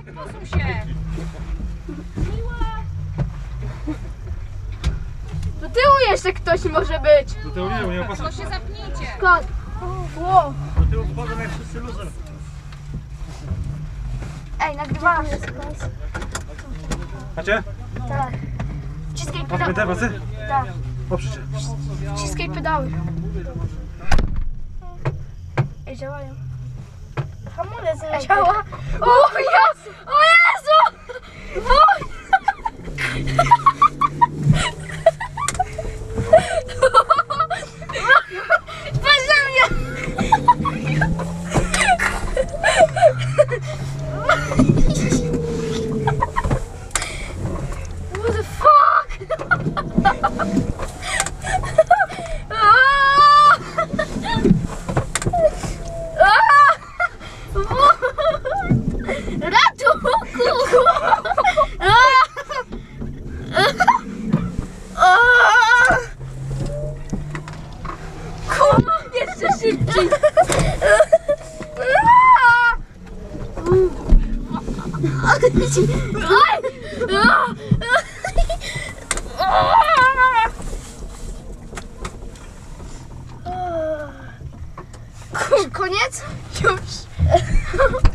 Posuń się. Do tyłu jeszcze ktoś może być. Do tyłu nie opasam. To się zapnijcie. Skąd? Ło. Do tyłu wchodzą jak wszyscy luzem. Ej, nagrywasz. Macie? Tak. Wciskaj Masz pedały. te pasy? Tak. Poprzycie. Wciskaj pedały. Ej, działają. Hamulec nie Działa. O Jezu! O Jezu! O! Patrz na mnie! What the fuck? Ratunku! Jeszcze szybciej! Koniec? Już.